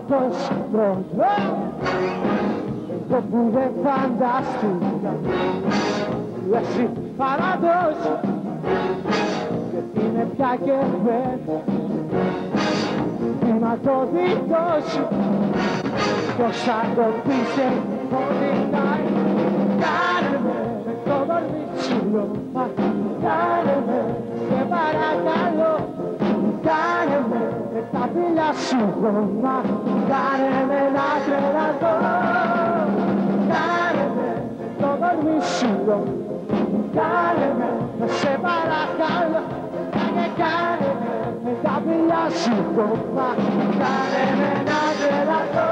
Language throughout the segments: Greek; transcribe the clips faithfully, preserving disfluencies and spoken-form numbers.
τόση πρώτα. Εγώ που δεν φανταστούκα εσύ παραδόση και είναι πια και φέτο να το δικώσει. Ποιος θα το πείσε χωρινάει. Κάνε με με το δορμίτσιλο, κάνε με σε παρακαλώ. Κάνε με με τα φίλια σου χώμα, κάνε με να τρελαθώ. Κάνε με με το δορμίτσιλο, κάνε με σε παρακαλώ. Κάνε, κάνε με με τα φίλια σου χώμα, κάνε με να τρελαθώ.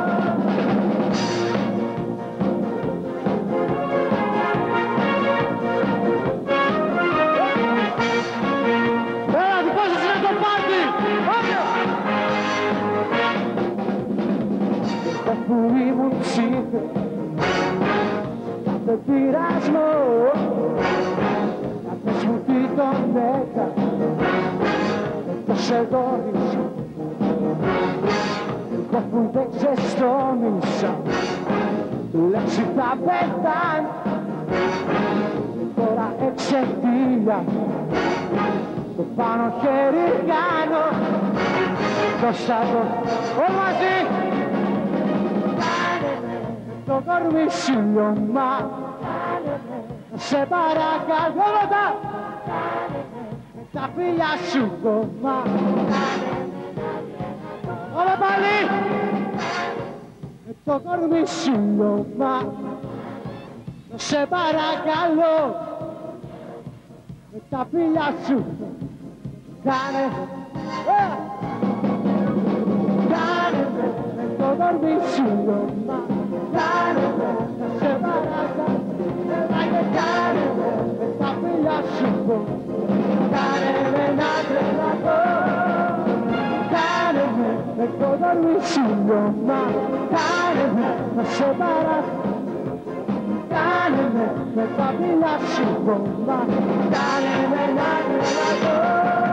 Που ήμουν ψήφε κάθε πειρασμό, κάθε σμουτή τον έκανα το σε δόνησα. Εγώ που δεν ξεστόμησα λέξη θα πετάνε τώρα εξαιτία το πάνω χέρι κάνω το σάτο όλοι μαζί. Το κορμί σου λιώμα, σε παρακαλώ ρωτά, με τα φίλια σου κομμά. Όλα πάλι, με το κορμί σου λιώμα, σε παρακαλώ, με τα φίλια σου κάνε. Κάνε με το κορμί σου λιώμα. Κάνε με, σε παρακαλώ, κάνε με, με τα φίλια σου πω. Κάνε με να τρελαθώ. Κάνε με, με το δωρμή σου λιώμα. Κάνε με, σε παρακαλώ. Κάνε με, με τα φίλια σου πω. Κάνε με να τρελαθώ.